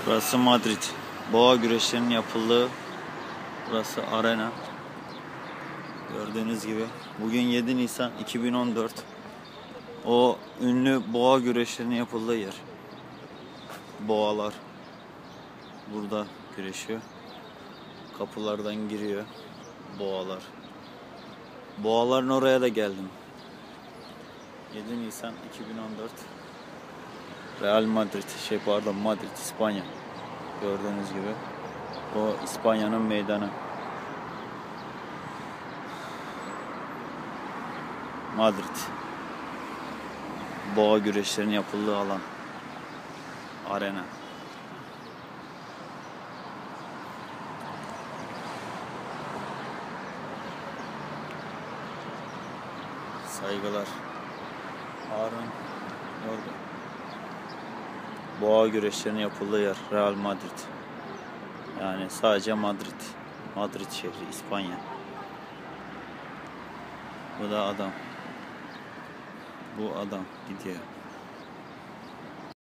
Burası Madrid. Boğa güreşlerinin yapıldığı burası arena. Gördüğünüz gibi bugün 7 Nisan 2014. O ünlü boğa güreşlerinin yapıldığı yer. Boğalar burada güreşiyor. Kapılardan giriyor boğalar. Boğaların oraya da geldim. 7 Nisan 2014. Real Madrid, Madrid, İspanya. Gördüğünüz gibi o İspanya'nın meydanı. Madrid. Boğa güreşlerinin yapıldığı alan. Arena. Saygılar. Harun orada. Boğa güreşlerinin yapıldığı yer Real Madrid. Yani sadece Madrid. Madrid şehri, İspanya. Bu da adam. Bu adam gidiyor.